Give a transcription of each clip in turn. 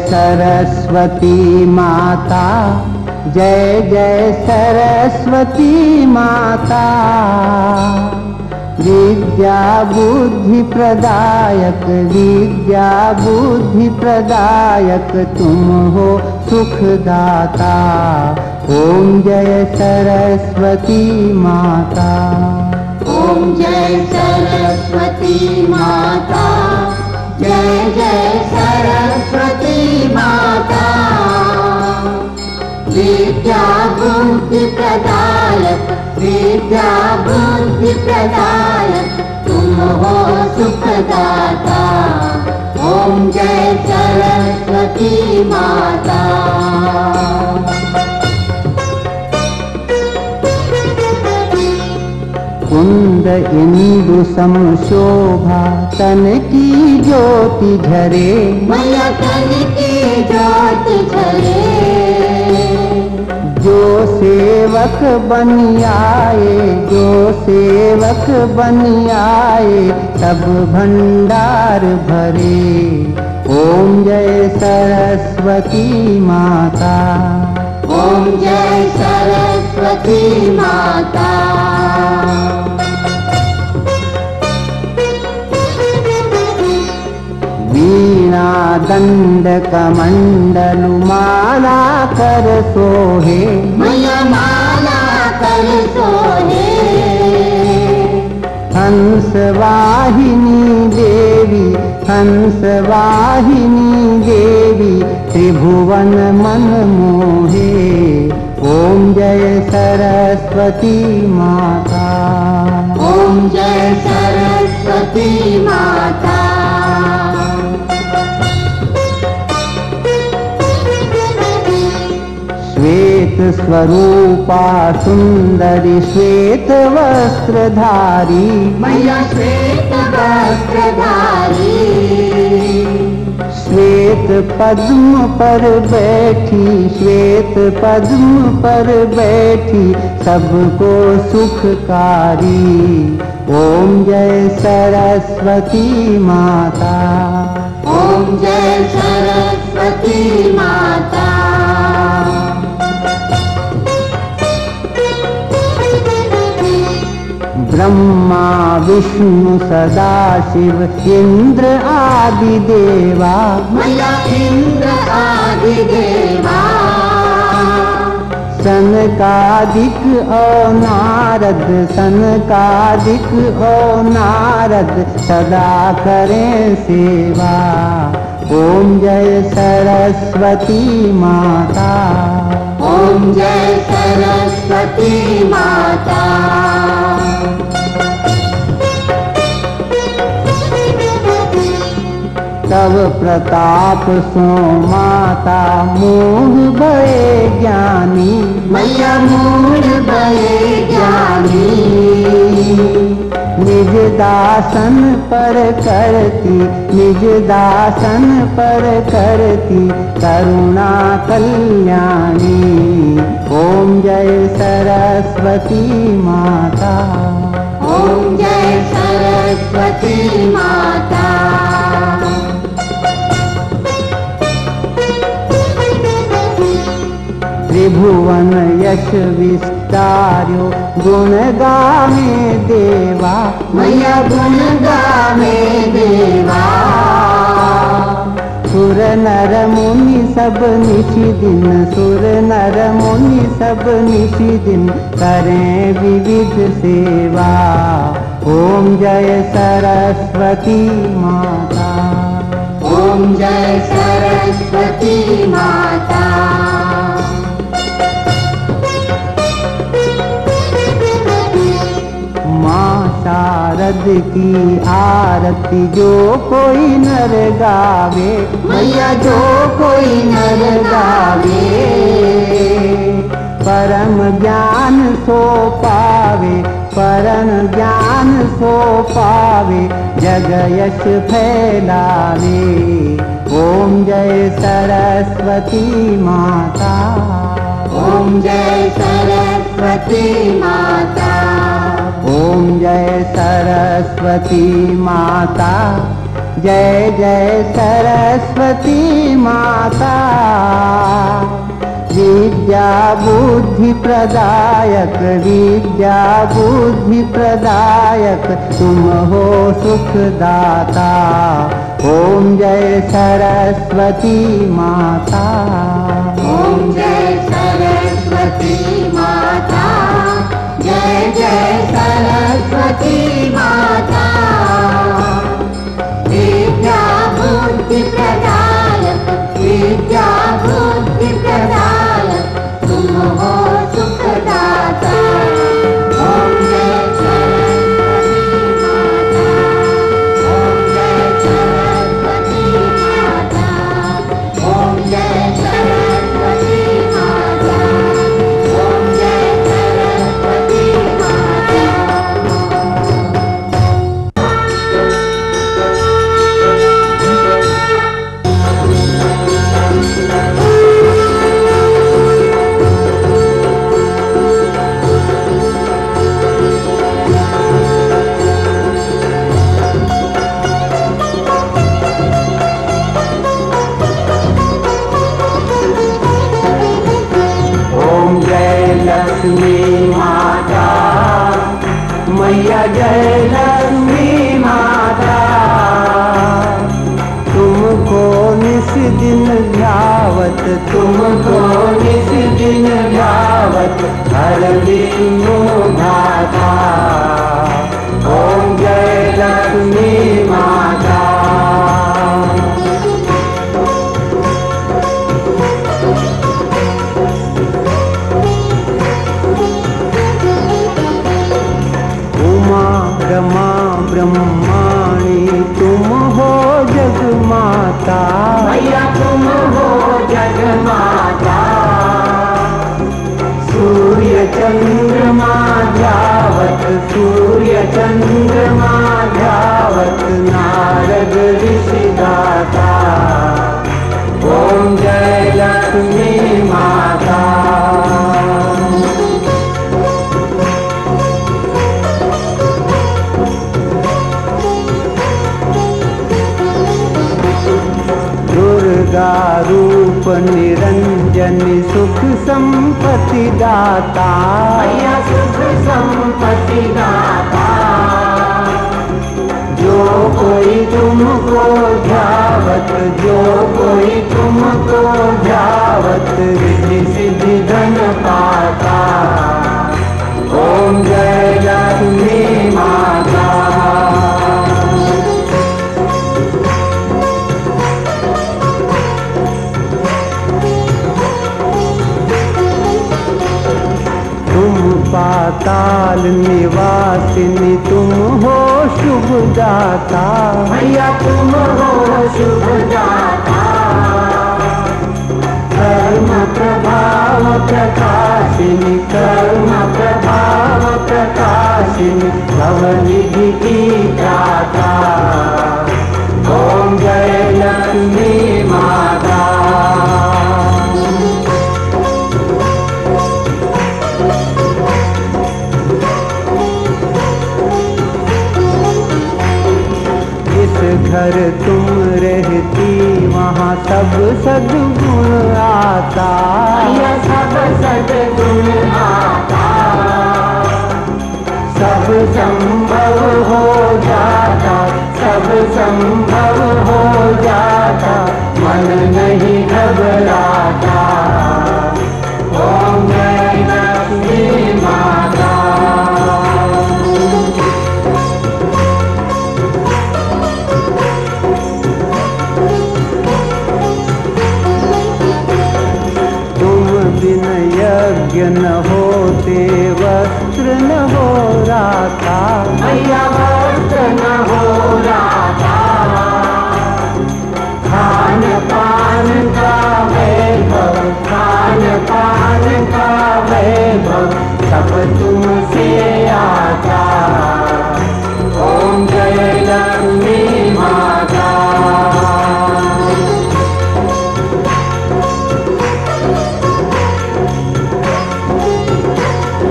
सरस्वती माता, जय जय सरस्वती माता। विद्या बुद्धि प्रदायक, विद्या बुद्धि प्रदायक तुम हो सुखदाता। ओम जय सरस्वती माता। ओम जय सरस्वती माता, जय जय सरस्वती माता। विद्या बुद्धि प्रदायक, विद्या बुद्धि प्रदायक तुम हो सुखदाता। ओम जय सरस्वती माता। कुंद इंदु सम शोभा, तन की ज्योति झरे, मैया तन की ज्योति झरे। जो सेवक बन आए, जो सेवक बन आए, सब भंडार भरे। ओम जय सरस्वती माता। ओम जय सरस्वती माता। वीणा दंड कमंडलु माला कर सोहे, मैया माला कर सोहे। हंस वाहिनी देवी, हंस वाहिनी देवी, त्रिभुवन मन मोहे। ओम जय सरस्वती माता। ओम जय सरस्वती माता। श्वेत स्वरूपा सुंदरी, श्वेत वस्त्रधारी, मैया श्वेत वस्त्रधारी। श्वेत पद्म पर बैठी, श्वेत पद्म पर बैठी, सबको सुखकारी। ओम जय सरस्वती माता। ओम जय सरस्वती माता। ब्रह्मा विष्णु सदा शिव, इंद्र आदि देवा, मैया इंद्र आदि देवा। सनकादिक और नारद, सनकादिक और नारद, सदा करें सेवा। ओम जय सरस्वती माता। ओम जय सरस्वती माता। तव प्रताप सो माता, मोह भये ज्ञानी, मैया मूढ़ भये ज्ञानी। निज दासन पर करती, निज दासन पर करती, करुणा कल्याणी। ओम जय सरस्वती माता। ओम जय सरस्वती माता। त्रिभुवन यश विस्तार्यो, गुण गावे देवा, मैया गुण गावे देवा। सुर नर मुनि सब निशि दिन, सुर नर मुनि सब निशि दिन, करें विविध सेवा। ओम जय सरस्वती माता। ओम जय सरस्वती माता। माँ शारद की आरती जो कोई नर गावे, मैया जो कोई नर गावे। परम ज्ञान सो पावे, परम ज्ञान सो पावे, जग यश फैलावे। ओम जय सरस्वती माता। ओम जय सरस्वती माता। ओम जय सरस्वती माता, जय जय सरस्वती माता। विद्या बुद्धि प्रदायक, विद्या बुद्धि प्रदायक, तुम हो सुखदाता। ओम जय सरस्वती माता। ओम जय सरस्वती माता। जय जय सरस्वती माता। विद्या बुद्धि प्रदायक, विद्या बुद्धि प्रदायक, तुम हो सुखदाता। ओम जय सरस्वती माता। ओम जय सरस्वती माता। ओम जय सरस्वती माता। ओम जय सरस्वती माता। ओम जय लक्ष्मी माता, मैया जय लक्ष्मी माता। तुमको निस दिन ध्यावत, तुमको निस दिन ध्यावत, हर विष्णु भ्राता। ओम जय लक्ष्मी माता। रमा ब्रह्माणी तुम हो जगमाता। मैया तुम हो जगमाता। सूर्य चंद्रमा ध्यावत, सूर्य चंद्रमा ध्यावत, नारद ऋषि गाता। ओम जय लक्ष्मी माता। दुर्गा रूप निरंजन सुख संपत्ति दाता। मैया सुख संपत्ति दाता। जो कोई तुमको ध्यावत, जो कोई तुमको ध्यावत, रिद्धि सिद्धि धन पाता। ओम जय लक्ष्मी माता। पाताल निवासिनी तुम हो शुभ दाता। मैया तुम हो शुभ दाता। कर्म प्रभाव प्रकाशिनी, कर्म प्रभाव प्रकाशिनी, भवनिधि की दाता। ओम जय लक्ष्मी माता। घर तुम रहती वहाँ सब सद्गुण आता। सब सद्गुण आता। सब संभव हो जाता, सब संभव हो जाता, मन नहीं घबराता। ओम जय लक्ष्मी माता। बिन यज्ञ न होते, वस्त्र न हो राता। मैया वस्त्र न हो राता। खान पान का वैभव, खान पान का वैभव, सब तुमसे आता। ओम जय लक्ष्मी माता।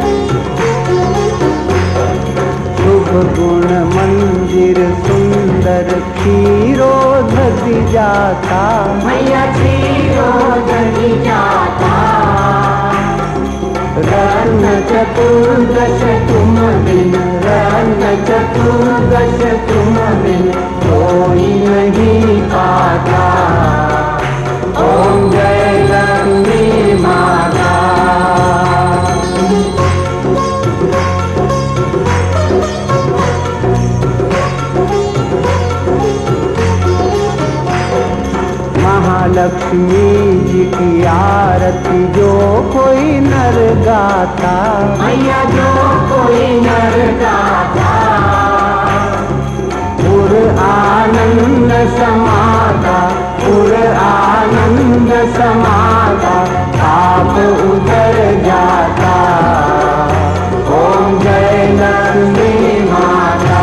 गुण मंदिर सुंदर कर क्षीरो दधि जाता, मैया क्षीरो दधि जाता। रत्न चतुर्दश तुम बिन, रत्न चतुर्दश तुम बिन कोई नहीं पाता। ओम जय लक्ष्मी माता। महालक्ष्मी जी की आरती जो कोई नर गाता, मैया जो कोई नर गाता। पुर आनंद समाता, पुर आनंद समाता, पाप उतर जाता। ओम जय लक्ष्मी माता।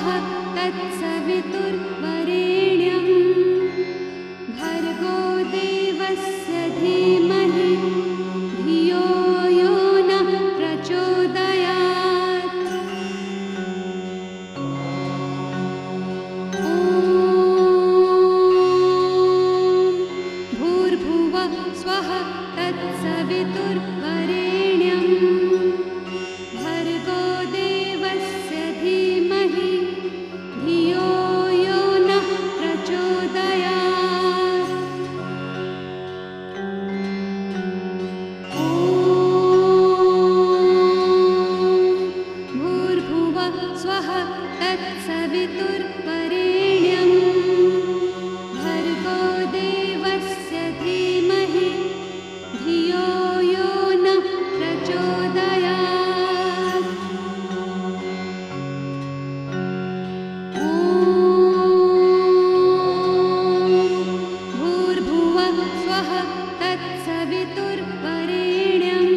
तत्सवितुर्वरेण्यं भर्गो देवस्य धीमहि धियो यो नः प्रचोदयात्। ॐ भूर्भुवः स्वः तत्सवितुर्वरेण्यं भर्गो देवस्य धीमहि धियो यो नः प्रचोदयात्। ॐ भूर्भुवः स्वः तत्सवितुर्वरेण्यं भर्गो देवस्य धीमहि धियो यो नः प्रचोदयात्। ॐ भूर्भुवः स्वः तत्सवितुर्वरेण्यं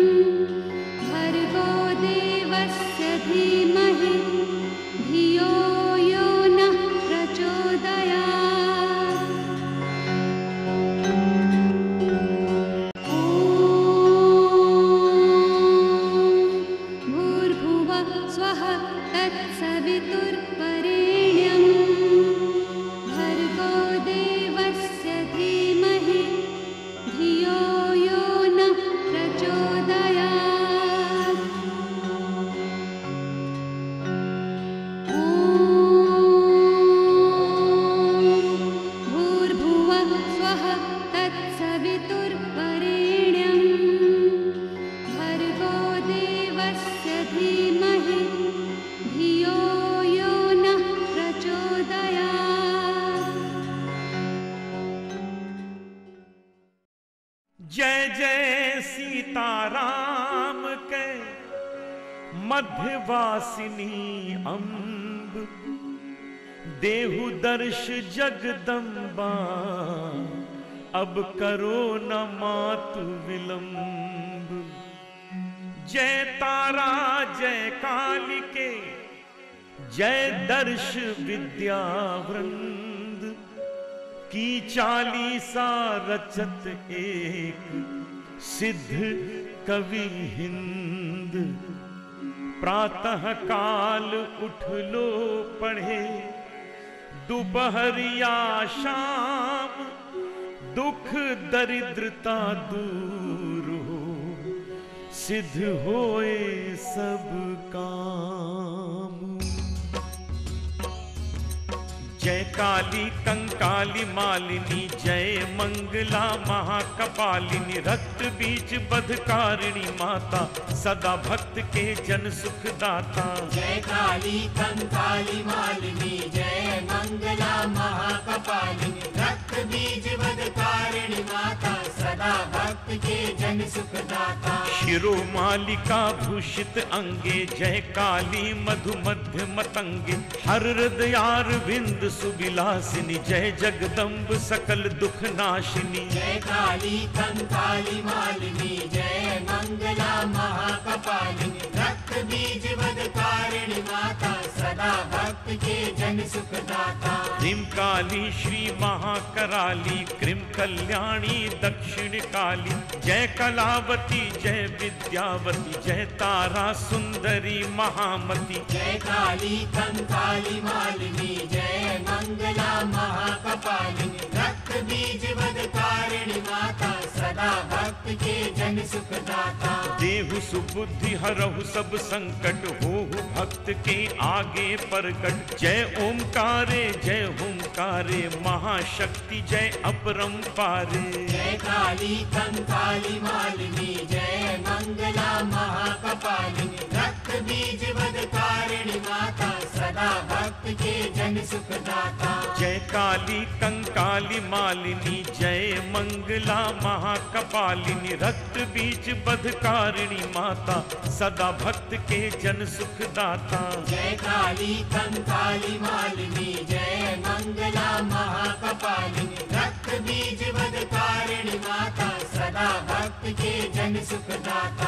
भर्गो देवस्य धीमहि धियो यो नः प्रचोदयात्। ॐ भूर्भुवः स्वः तत्सवितुर्वरेण्यं भर्गो देवस्य धीमहि धियो यो नः प्रचोदयात्। ॐ भूर्भुवः स्वः तत्सवितुर्वरेण्यं भर्गो देवस्य धीमहि धियो यो नः प्रचोदयात्। जय जय सीताराम के मध्यवासिनी अम्ब देहु दर्श जगदम्बा अब करो न मातु विलंब। जय तारा जय कालिके जय दर्श विद्यावृंद की चालीसा रचत एक सिद्ध कवि हिंद। प्रातः काल उठ लो पढ़े दोपहरिया शाम दुख दरिद्रता दूर हो सिद्ध होए सब काम। जय काली कंकाली मालिनी जय मंगला महाकपालिनी रक्त बीज बधकारिणी माता सदा भक्त के जन सुख दाता। जय काली कंकाली मालिनी जय मंगला महाकपालिनी रक्त बीज वदकारिणी माता सदा भक्त के जन सुख दाता। शिरो मालिका भूषित अंगे जय काली मधु मध्य मतंगे हर हृदयार विंद सुविलासिनी जय जगदम्ब सकल दुख नाशिनी। जय काली कंकाली मालिनी जय मंगला महाकपालिनी रक्त बीज वदकारिणी माता सदा भक्त के जन सुख दाता। ह्रीं काली श्री महाकराली क्रीं कल्याणी दक्षिण काली जय कलावती जय विद्यावती जय तारा सुंदरी महामती। जय काली कंकाली मालिनी जय मंगला महाकपालिनी रक्त बीज वदकारिणी माता सदा भक्त के जन सुख दाता। देहु सुबुद्धि हरहु सब संकट होहु भक्त के आगे प्रकट। जय ओंकारे जय हुंकारे महाशक्ति जय अपरंपारे। जय काली कंकाली मालिनी जय मंगला महाकपालिनी रक्त बीज वदकारिणी माता सदा भक्त के जन सुख दाता। जय काली कंकाली मालिनी जय मंगला महाकपालिनी रक्त बीज बधकारिणी माता सदा भक्त के जन सुख दाता। जय काली कंकाली मालिनी जय मंगला महाकपालिनी रक्त बीज वदकारिणी माता सदा भक्त के जन सुख दाता।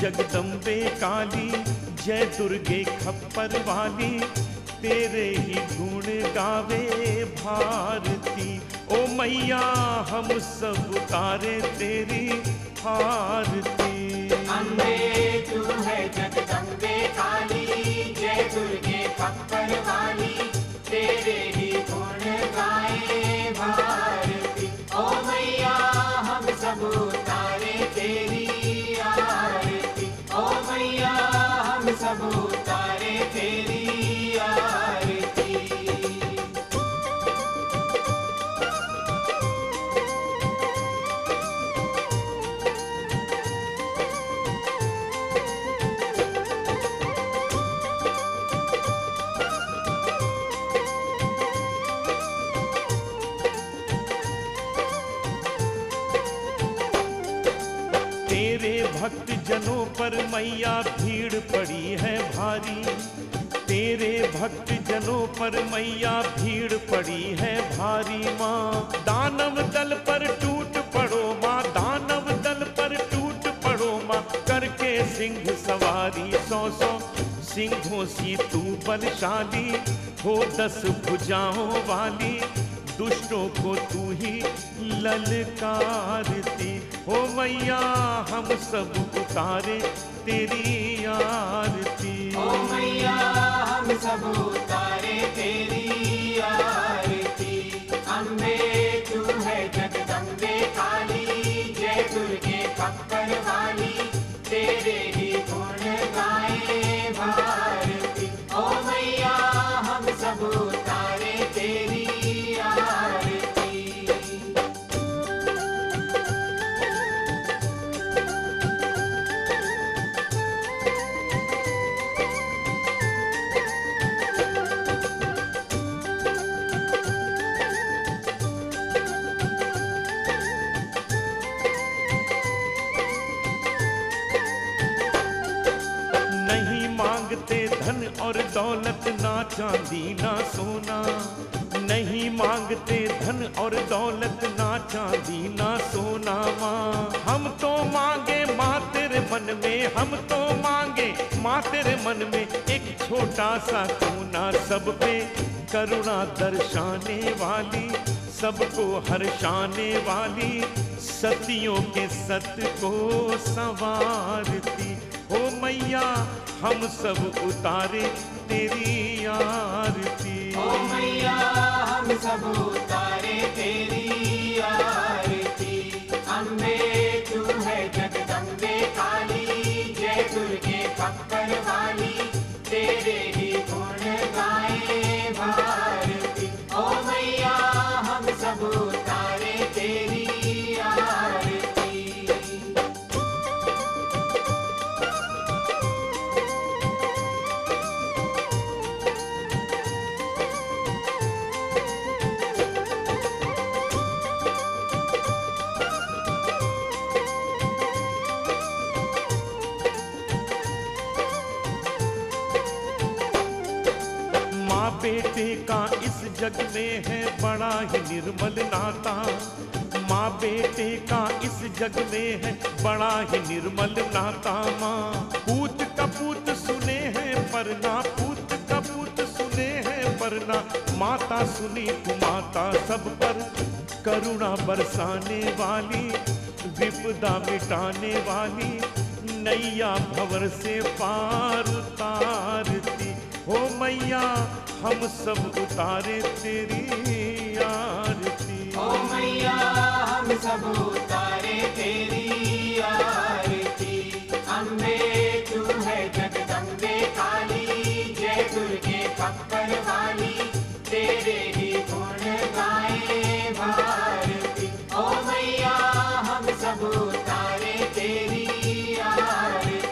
जगदम्बे काली, जय दुर्गे खप्पर वाली, तेरे ही गुण गावे भारती। ओ मैया हम सब उतारे तेरी आरती। अम्बे तू है जगदम्बे काली, जय दुर्गे खप्पर वाली, तेरे ही गुण गाए भारती। ओ मैया हम सब उतारे तेरी आरती। ओ मैया हम सब उतारे तेरी आरती। तेरे भक्त जनों पर मैया भीड़ पड़ी है भारी, तेरे भक्त जनों पर मैया भीड़ पड़ी है भारी। माँ दानव दल पर टूट पड़ो, माँ दानव दल पर टूट पड़ो, माँ करके सिंह सवारी। 100 सिंहों सी तू बलशाली, हो 10 भुजाओं वाली, दुष्टों को तू ही ललकारती। हो मैया हम सब उतारे तेरी आरती। ओ मैया हम सब उतारे तेरी आरती। अम्बे तू है जगदम्बे काली, जय दुर्गे खप्पर वाली, तेरे ही गुण गाए भारती। ओ मैया हम सब उतारे तेरी आरती। नहीं मांगते धन और दौलत, ना चांदी ना सोना, नहीं मांगते धन और दौलत, ना चांदी ना सोना। माँ हम तो मांगे माँ तेरे मन में, हम तो मांगे माँ तेरे मन में एक छोटा सा कोना। सब पे करुणा दर्शाने वाली, सबको हर्षाने वाली, सतियों के सत को संवारती। हो मैया हम सब उतारे तेरी आरती। ओ मैया हम सब उतारे तेरी आरती। अम्बे तू है जगदम्बे काली, जय दुर्गे खप्पर वाली, तेरे ही गुण गाए भारती। ओ मैया हम सब उतारे तेरी आरती। माँ बेटे का इस जग में है बड़ा ही निर्मल नाता, माँ बेटे का इस जग में है बड़ा ही निर्मल नाता। माँ पूत कपूत सुने हैं परना, पूत कपूत सुने हैं परना, माता सुनी तू माता सब पर करुणा बरसाने वाली, विपदा मिटाने वाली, नैया भंवर से पार उतारती। हो मैया हम सब उतारे तेरी आरती। ओ मैया हम सब उतारे तेरी आरती। अम्बे तू है जगदम्बे काली, जय दुर्गे खप्पर वाली, तेरे ही गुण गाए भारती। ओ मैया हम सब उतारे तेरी आरती।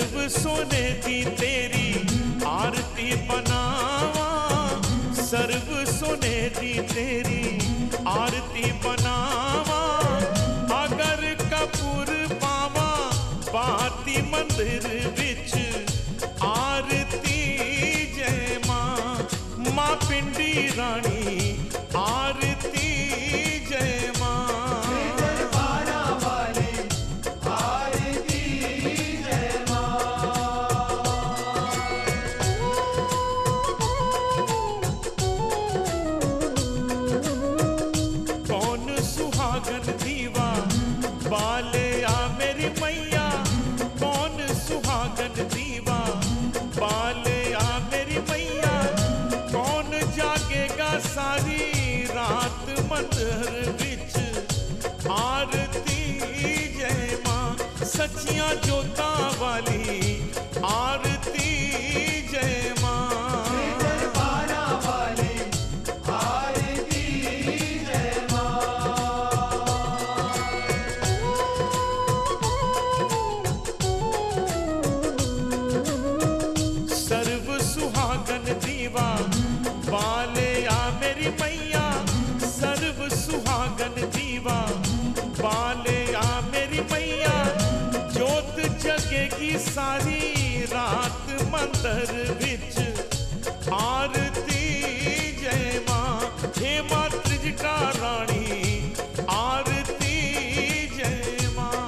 सर्व सोने दी तेरी आरती बनावा, सर्व सोने दी तेरी आरती बनावा। अगर कपूर पावा बाती मंदिर विच आरती जय मां, मां पिंडी रानी आरती जय मां। बाले आ मेरी मैया, कौन सुहागन दीवा, बाले आ मेरी मैया, कौन जागेगा सारी रात मंदिर विच आरती जय मां। सच्चियां जोतां वाली आरती जय मां। बाले आ मेरी मैया, सर्व सुहागन दीवा, बाले आ मेरी मैया, जोत जगेगी सारी रात मंदिर विच आरती जय मां। हे मां त्रिजटा रानी आरती जय मां।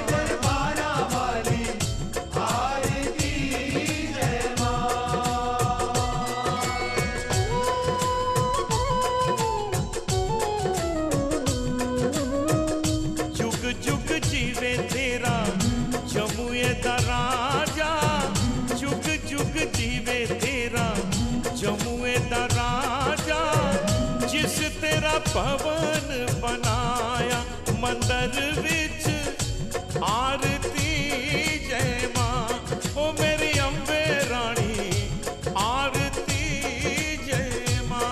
जीवे तेरा जमुए दा राजा, जुग जुग जीवे तेरा जमुए दा राजा। जिस तेरा भवन बनाया मंदिर विच आरती जय मां। ओ मेरी अम्बे रानी आरती जय मां।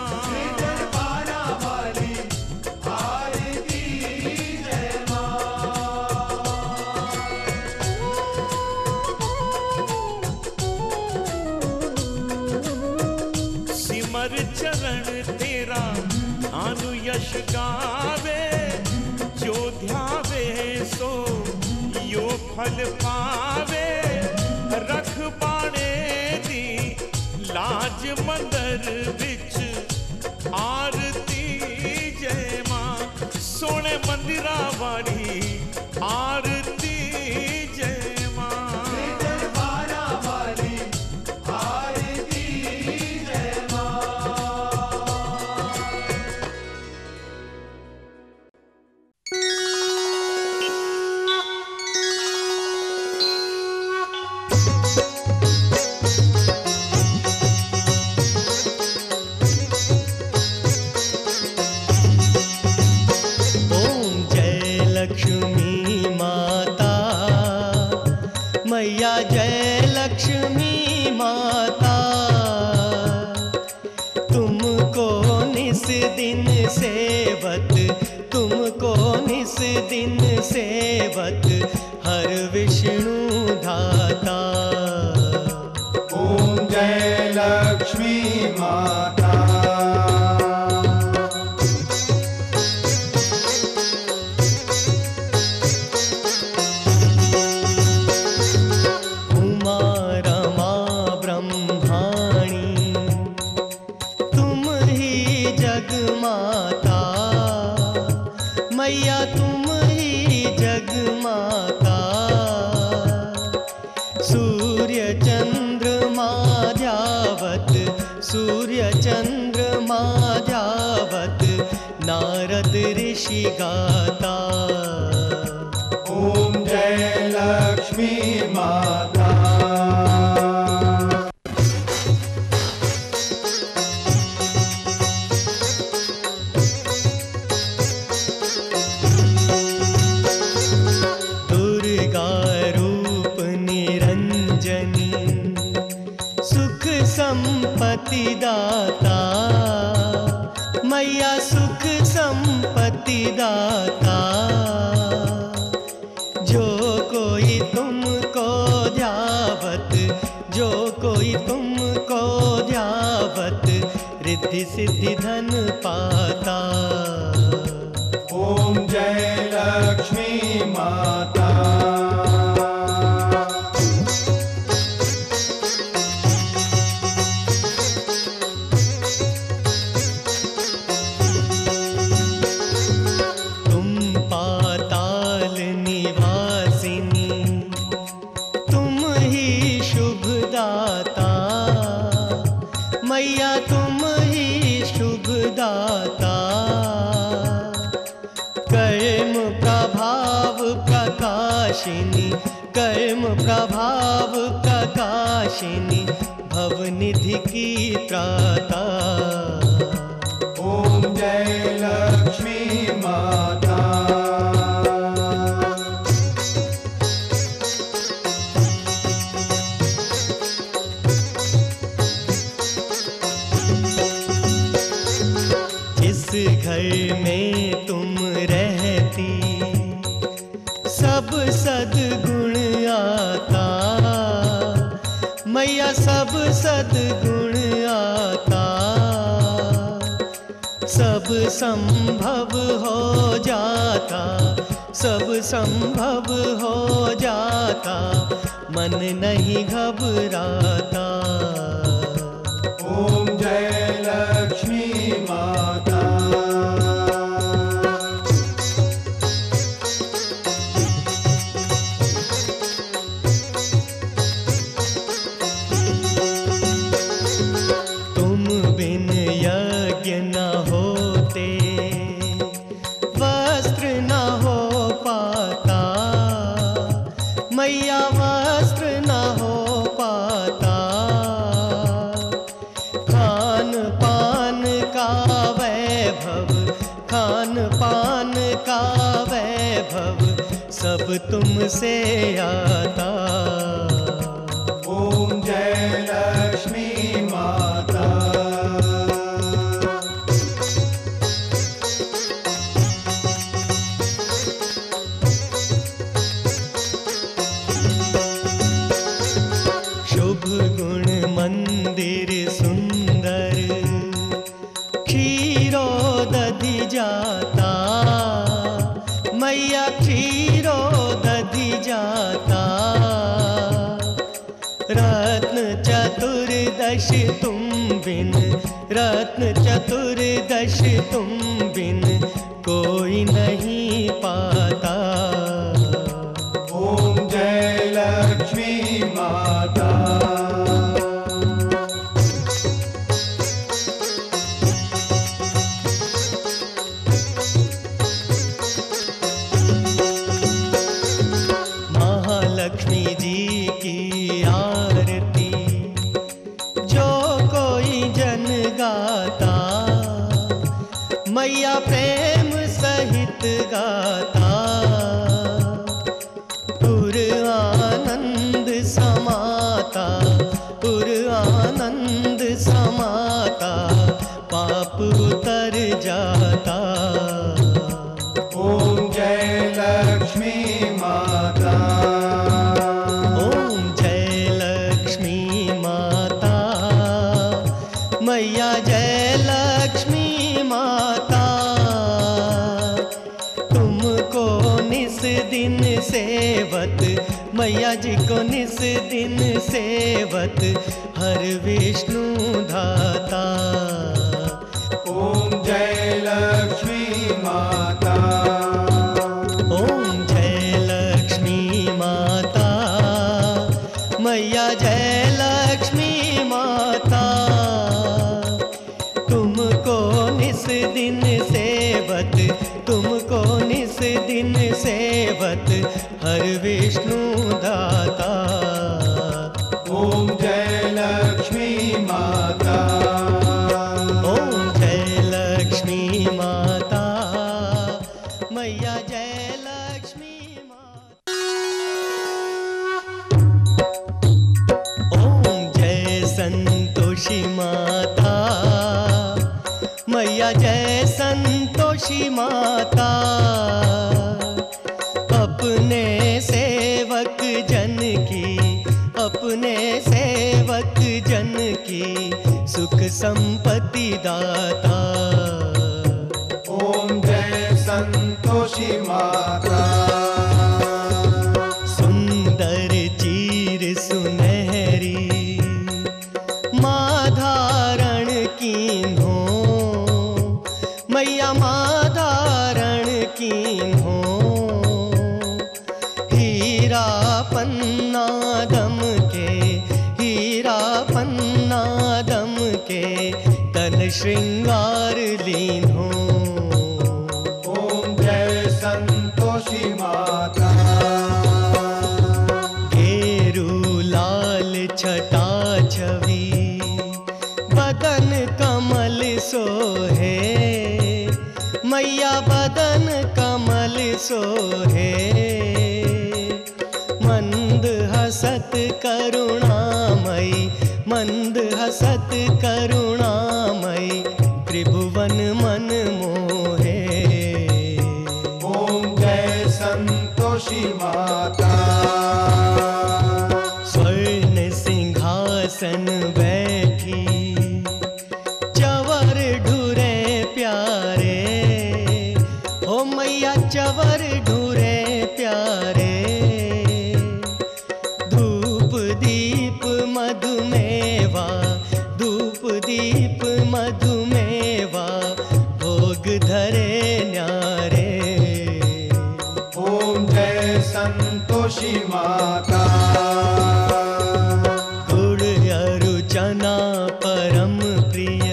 चरण तेरा आनु यश गावे, जो ध्यावे सो यो फल पावे। रख बाणे दी लाज मंदिर विच आरती जय मां। सोने मंदिरा वाली आरती जय मां। मैया जय लक्ष्मी माता, तुमको निस दिन सेवत, तुमको निस दिन सेवत हर विष्णु धाता। ओम जय लक्ष्मी माता। मैया तुम ही जग माता, सूर्य चंद्रमा जावत, सूर्य चंद्रमा जावत नारद ऋषि गाता। ओम जय लक्ष्मी माता। संपत्ति दाता, मैया सुख संपत्ति दाता। जो कोई तुमको ध्यावत रिद्धि सिद्धि धन पाता। ओम जय लक्ष्मी माता। तुम पाताल निवासिनी, तुम ही शुभदाता। मैया तुम ही शुभदाता। कर्म प्रभाव प्रकाशिनी, कर्म प्रभाव प्रकाशिनी, भवनिधि की त्राता। ओम जय लक्ष्मी माता। जिस घर में तुम रहती, सब सद्गुण आता। मैया सब सद्गुण आता। सब संभव हो जाता, सब संभव हो जाता, मन नहीं घबराता। ओम जय लक्ष्मी माता। तुम बिन यज्ञ न होते, वस्त्र न हो पाता। मैया वस्त्र न हो पाता। खान पान का वैभव, खान पान का वैभव, सब तुमसे आता। ओम जय लक्ष्मी माता। शुभ गुण मंदिर सुंदर, क्षीरोदधि जाता। मैया क्षीरोदधि जाता। रत्न चतुर्दश तुम बिन, रत्न चतुर्दश तुम बिन, कोई नहीं पाता। ओम जय लक्ष्मी माता। महालक्ष्मी जी की आरती जो कोई जन गाता। मैया प्रेम सहित गाता। पुर आनंद समाता, पुर आनंद समाता, पाप उतर जाता। ओम जय लक्ष्मी माता। ओम जय लक्ष्मी माता। मैया जय लक्ष्मी माता। तुमको निस दिन सेवत, मैया जी को निस दिन सेवत, हर विष्णु धाता। ओम जय लक्ष्मी माता। ओम जय लक्ष्मी माता। मैया जय लक्ष्मी माता। तुमको निस दिन सेवत, तुमको निस दिन सेवत, हर विष्णु दाता। ओम जय लक्ष्मी माता। ओम जय लक्ष्मी माता। मैया जय लक्ष्मी माता। ओम जय संतोषी माता। मैया जय संतोषी माता। अपने सेवक जन की, अपने सेवक जन की, सुख संपत्ति दा संतोषी माता। सुंदर चीर सुनहरी माँ धारण कीन्हो, मैया माँ धारण कीन्हो। हीरा पन्ना दम के, हीरा पन्ना दम के, तन श्रृंगार लीन्हो। ओम जय संतोषी माता। घेरू लाल छटा छवि, बदन कमल सोहे, मैया बदन कमल सोहे। मंद हसत करुणामयी, मंद हसत करुणामयी, त्रिभुवन मन मोहे। ओम जय संतोषी माता। स्वर्ण सिंहासन बैठी, चवर ढूरे प्यारे, ओ मैया चवर ढूरे प्यारे। धूप दीप मधुमेवा, धूप दीप मधुमेवा, भोग धरे न्यारे। ओम जय संतोषी माता। गुड़ अरु चना परम प्रिय,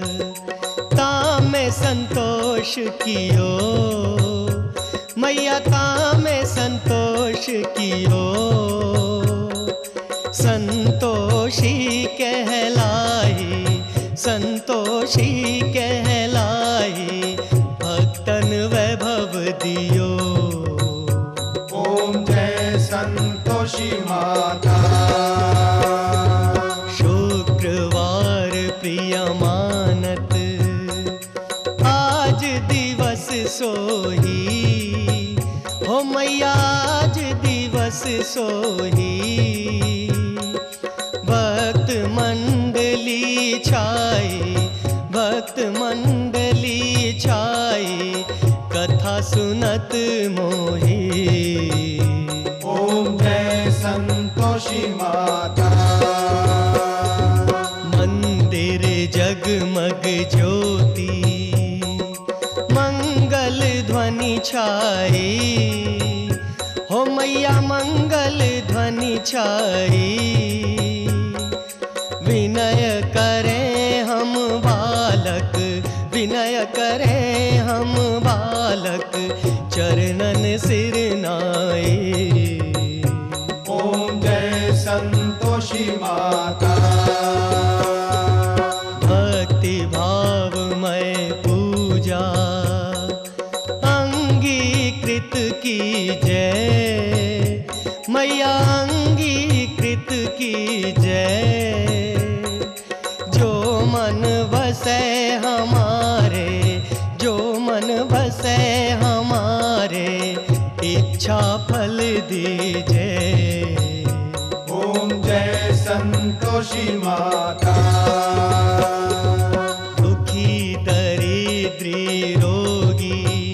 तामे संतोष कियो, मैया तामे संतोष कियो। संतोषी कहलाई, संतोषी कहलाई, भक्तन वैभव दियो। ओम जय संतोषी माता। शुक्रवार प्रिय मानत, आज दिवस सोही, हो मैया आज दिवस सोही। भक्त मंडली छाई, भक्त मंडली छाई, कथा सुनत मोही। ओम जय संतोषी माता। मंदिर जगमग ज्योति, मंगल ध्वनि छाई, हो मैया मंगल ध्वनि छाई। विनय करें हम बालक, विनय करें हम बालक, चरणन सिर नाई। ओम जय संतोषी माता। भक्ति भावमय पूजा अंगीकृत कीजय, मैया अंगीकृत कीजय। जो मन बसे हमारे, जो मन बसे हमारे, इच्छा फल दीजिए। ओम जय संतोषी माता। दुखी दरिद्री रोगी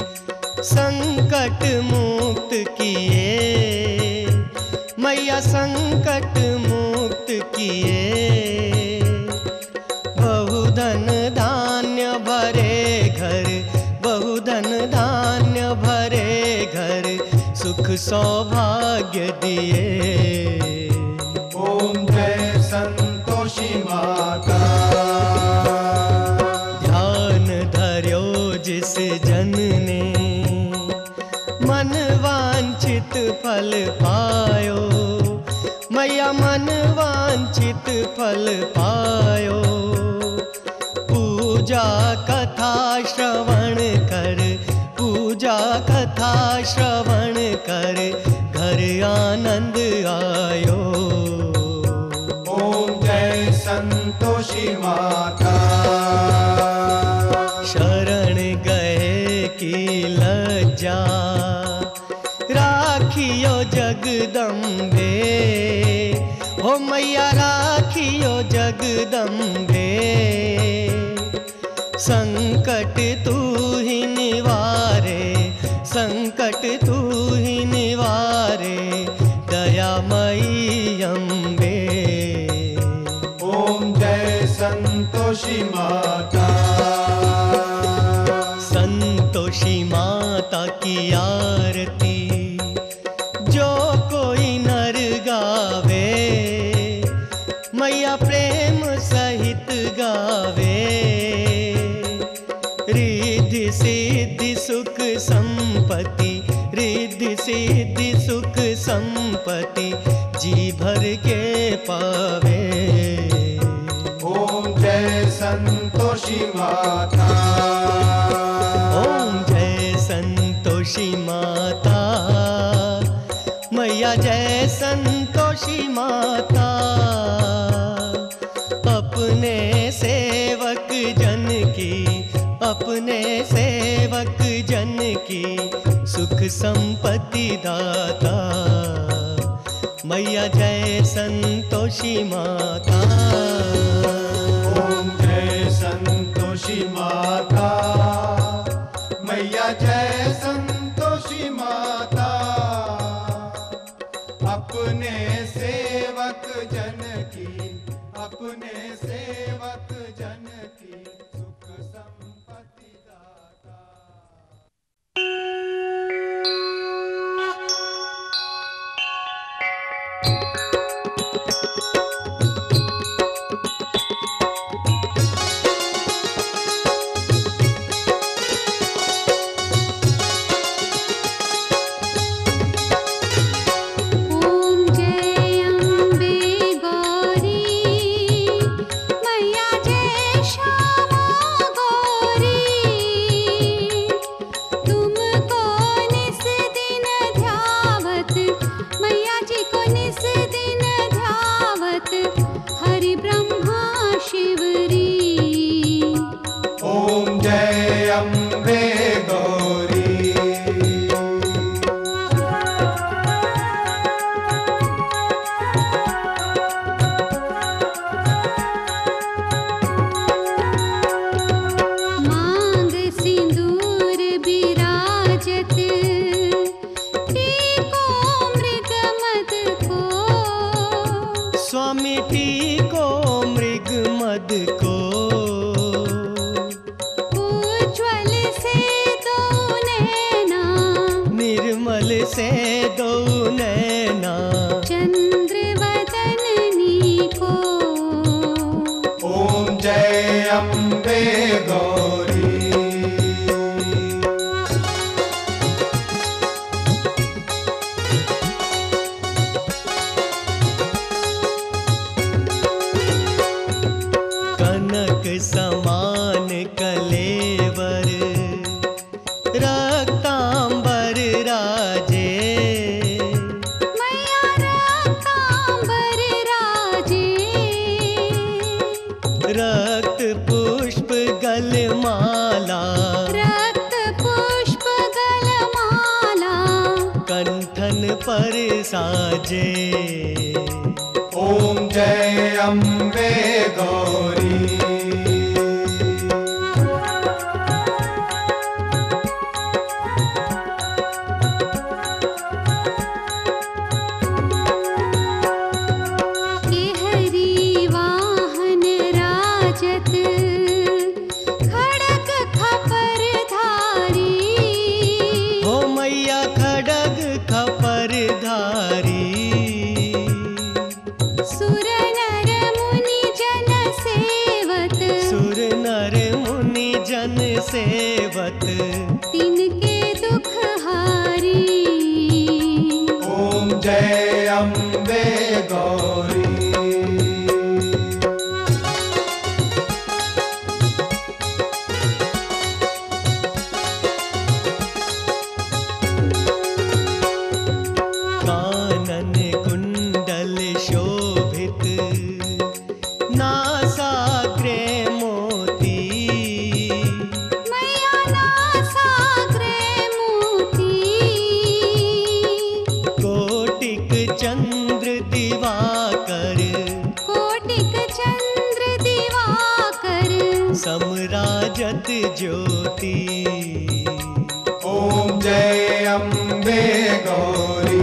संकट मुक्त किए, मैया संकट मुक्त किए। बहुधन धान्य भरे घर, बहुधन धान्य भरे घर, सुख सौभाग्य दिए। ओम जय संतोषी माता। ध्यान धर्यो जिस जन ने, मन वांछित फल पायो, मैया मन वांछित फल पायो। पूजा कथा श्रवण कर, पूजा कथा श्रवण कर, घर आनंद आयो। ओम जय संतोषी माता। शरण गए की लज्जा राखियो जगदम्बे, हो मैया राखियो जगदम्बे। संकट तू ही निवार संकट तू ही निवारे दयामयी अम्बे। ओम जय संतोषी माता। संतोषी माता की आरती जो कोई नर गावे, मैया प्रेम सहित गावे। रिद्धि सिद्धि सुख संपत्ति, रिद्धि सिद्धि सुख संपत्ति जी भर के पावे। ओम जय संतोषी माता। ओम जय संतोषी माता, मैया जय संतोषी माता। अपने सेवक जन की, अपने सेवक जन की सुख संपत्ति दाता, मैया जय संतोषी माता। ओम जय संतोषी माता, मैया जय संतोषी माता। अपने सेवक जन की, अपने सेवक जन की सुख संपत्ति दाता। ओम जय अम्बे गौरी, मैया जय श्यामा गौरी। तुमको निस दिन ध्यावत, मैया जी को निस दिन ध्यावत, हरि ब्रह्मा शिवरी। ओम जय अम्बे गौरी। मांग सिंदूर बिराजत, टीको मृग मद को। स्वामी टीको मृग मद को। उज्ज्वल से दो नैना, निर्मल से दो नैना, चंद्र वदननी को। ओम जय अम्बे गौरी। कनक समान कलेवर, रक्तांबर राजे। मैया रक्तांबर राजे, रक्त पुष्प गलमाला, रक्त पुष्प गलमाला। कंठन पर साजे। ओम जय अम्बे गौरी। केहरी वाहन राजत, खड़ग खपर धारी। हो मैया खड़ग खपर धारी। सुर नर मुनि जन सेवत, सुर नर मुनि जन सेवत, तिनके दुख हारी। ओम जय अम्बे गौरी। कानन कुंडल शोभित, नासाग्रे मोती। मैया नासाग्रे मोती, कोटिक चंद्र दिवाकर, कोटिक चंद्र दिवाकर। समराजत ज्योति। ओम जय गौरी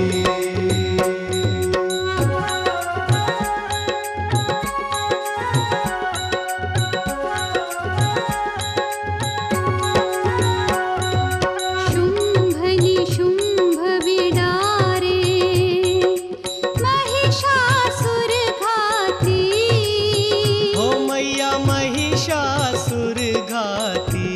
शुंभ निशुंभ विडारे महिषासुर घाती हो मैया महिषासुर घाती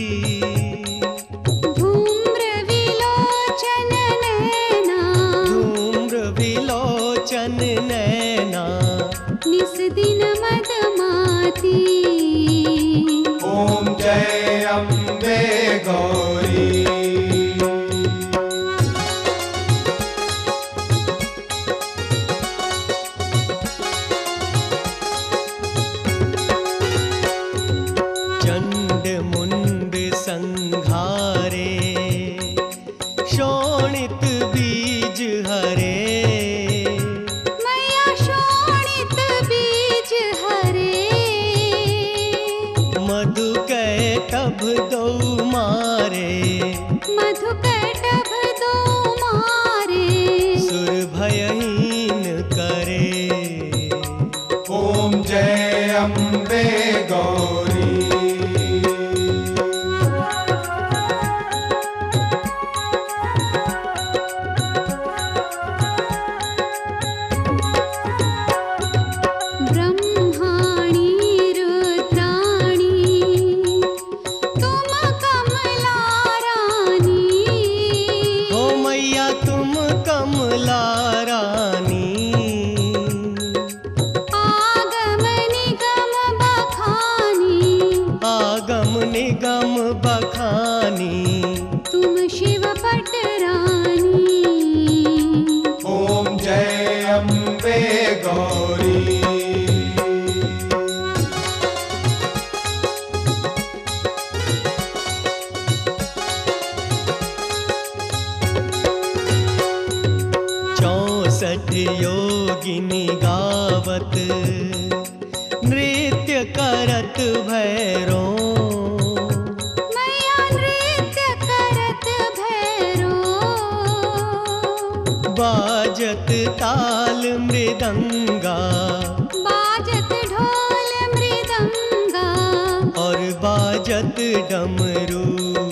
धूम्र विलोचन नैना धूम्र विलोचन नैना निस दिन मदमाती ओम जय अम्बे गौरी चंड मुंड संघारे शोणित बीज हरे मैया शोणित बीज हरे मधु कैटभ दो मारे मधु कैटभ दो मारे सुर भयहीन करे ओम जय अम्बे गौरी ब्रह्माणी रुद्राणी तुम कमला रानी हो मैया तुम कमला रानी आगम निगम बखानी आगम निगम बखानी तुम शिव पटरानी ओम जय अम्बे गौरी चौसठ योगिनी गावत नृत्य करत भैरो मैया नृत्य करत भैरो बाजत ताल मृदंगा बाजत ढोल मृदंगा और बाजत डमरू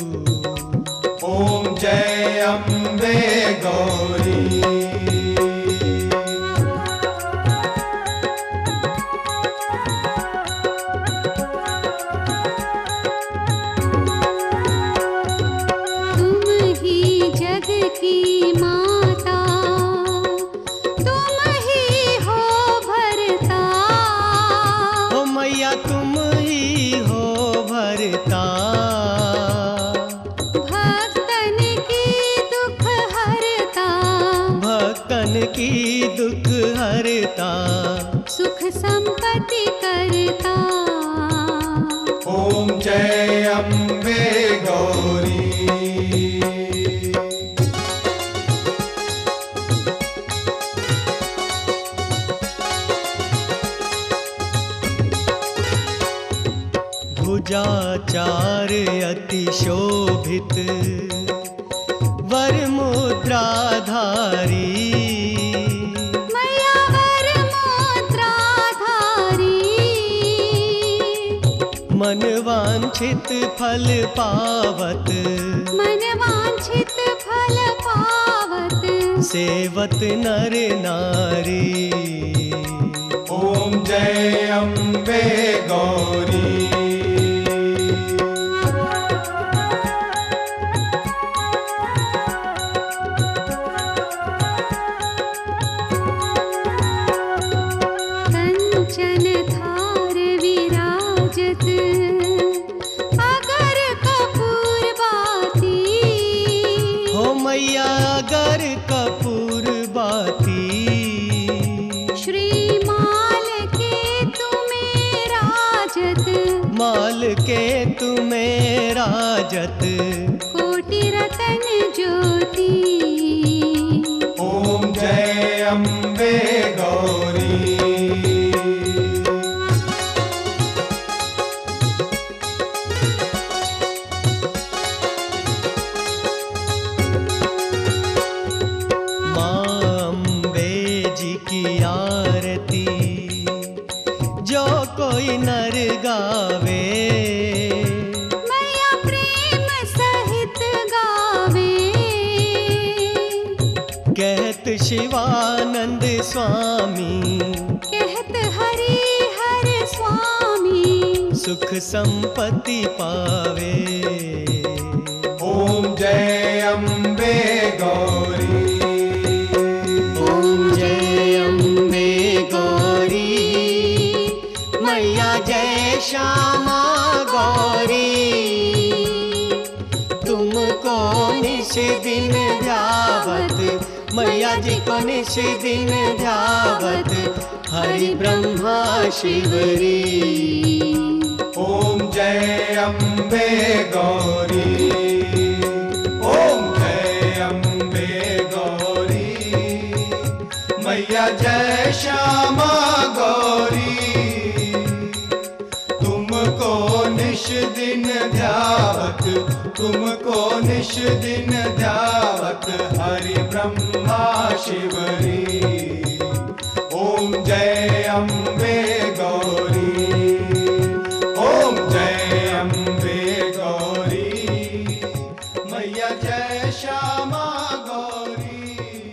ओम जय अम्बे गौरी तुम ही जग की माता तुम ही हो भरता हो मैया तुम ही हो भरता भक्तन की दुख हरता भक्तन की दुख हरता सुख संपत्ति करता ओम जय अम्बे गौरी भुजाचार अति शोभित वर मुद्राधारी मैया वर मुद्राधारी मन वांछित फल पावत मन वांछित फल पावत सेवत नर नारी ओम जय अम्बे गौरी कंचन थार विराजत अगर कपूर बाती हो मैया अगर कपूर बाती श्री माल के तुम्हें राजत माल के तुम्हें राजत कोटि रतन ज्योति ओम जय अम्बे गौरी कहत शिवानंद स्वामी, कहत हरि हर स्वामी, सुख संपत्ति पावे। ओम जय अम्बे गौरी, ओम जय अम्बे गौरी, मैया जय श्यामा गौरी, तुमको निश दिन ध्यावत, मैया जी को निश दिन ध्यावत, हरि ब्रह्मा शिवरी। ओम जय अम्बे गौरी, ओम जय अम्बे गौरी, मैया जय श्यामा गौरी, तुमको निश दिन ध्यावत, तुमको निश दिन ध्यावत, हरि ब्रह्मा शिवरी। ओम जय अम्बे गौरी, ओम जय अम्बे गौरी, मैया जय श्यामा गौरी,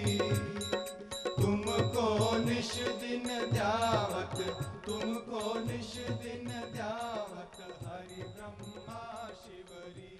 तुमको निश दिन ध्यावत, तुमको निश दिन ध्यावत, हरि ब्रह्मा शिवरी।